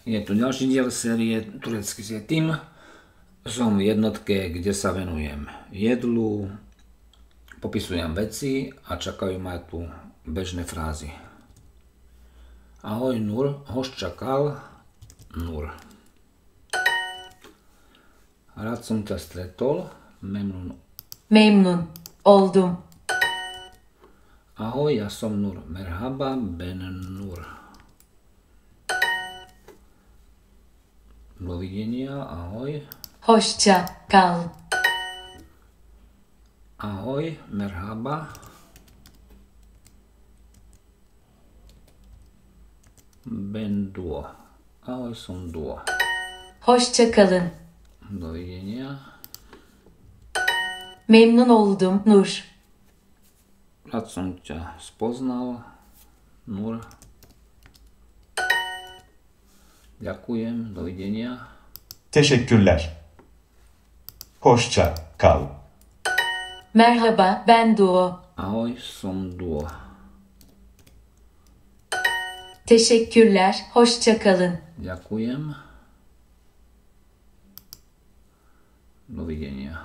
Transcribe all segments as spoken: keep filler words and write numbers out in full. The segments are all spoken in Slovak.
Je tu ďalší diel série Turecký s Yetim. Som v jednotke, kde sa venujem jedlu, popisujem veci a čakajú ma tu bežné frázy. Ahoj Nur, hoš čakal, Nur. Rád som ťa stretol, memnun. Memnun oldum. Ahoj, ja som Nur, merhaba ben Nur. Dovidenia, ahoj. Hoşça kal. Ahoj, merhaba. Ben Duo. Ahoj, som Duo. Hoşça kalın. Dovidenia. Memnun oldum Nur. Rád som ťa spoznal, Nur. Ďakujem, dovidenia. Teşekkürler. Hoşça kal. Merhaba ben Duo. Ahoj, som Duo. Teşekkürler. Hoşça kalın. Ďakujem. Dovidenia.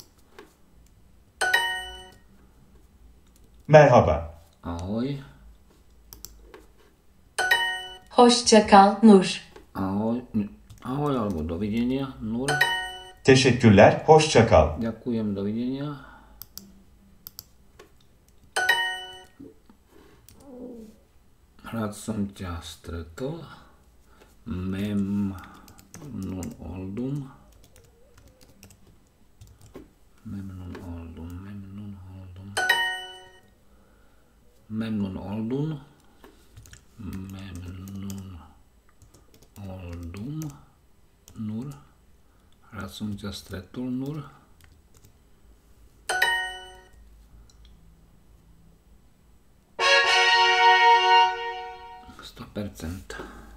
Merhaba. Ahoj. Hoşça kal Nur. Ahoj. Ahoj alebo dovidenia, Nur. Teşekkürler. Hoşça kal. Ďakujem, dovidenia. Rád som ťa stretol. Mem nun oldum. Memnun oldum, memnun oldum. Memnun oldum. Memnun oldum. Nur. Rád som ťa stretol, Nur. sto percent.